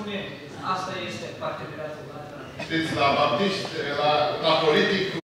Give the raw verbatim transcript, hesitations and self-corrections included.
argument. Asta este parteneriatul lateral. Știți, la baptiști, la, la politic,